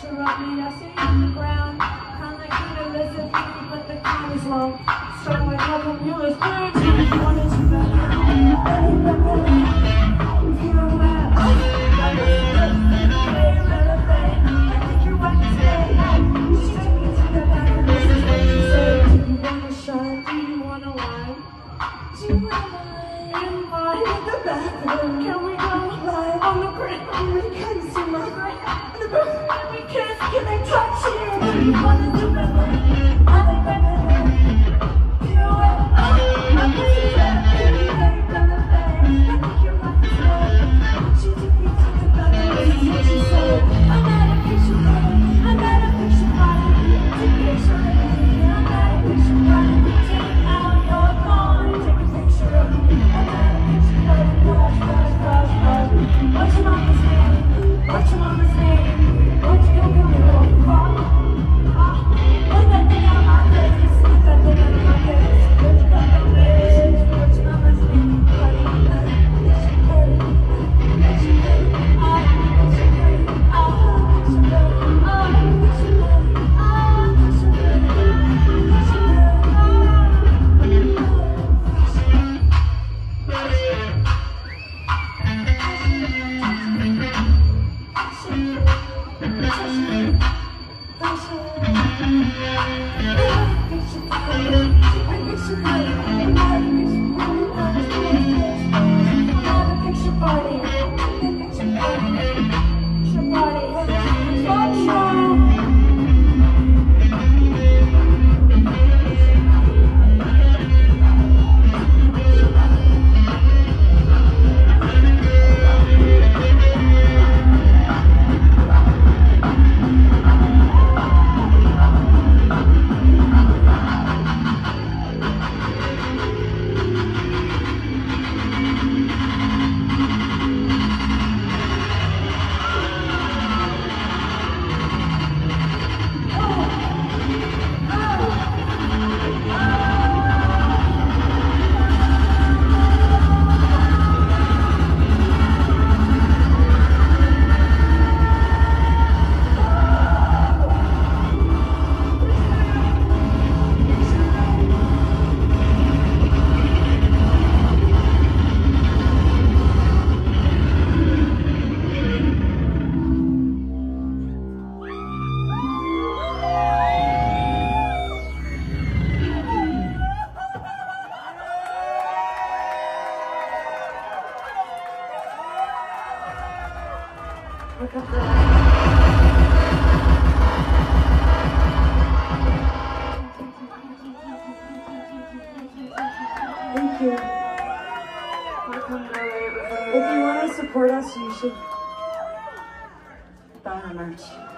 interrupt me. I see you on the ground, kinda like you to listen to me, but the time is low. So I couple mules, wanted to can we go live on the ground? We can see my ground. We kiss, can I touch you? You wanna do better? I like better. You I'm pushing back. I think you're right to say. She took me to the better. This is what she said. I'm not a picture body. I'm not a picture body. Take a picture of me. I'm not a picture body. Take out your phone. Take a picture of me. I'm not a picture body. What's your mama's name? What's your mama's name? What's your mama's name? Put that thing on my face. Put that thing on my face. What's your mama's name? What's your mama's name? Look up there. Thank you. If you want to support us, you should buy our merch.